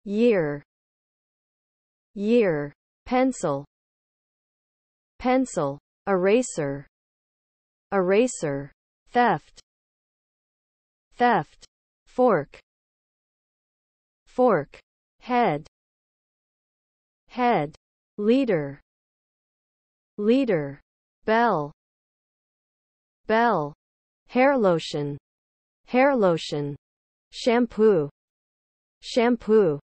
year, year, pencil, pencil, eraser, eraser, theft, theft, fork, fork, head, head, leader, leader, bell, bell, hair lotion, shampoo, shampoo,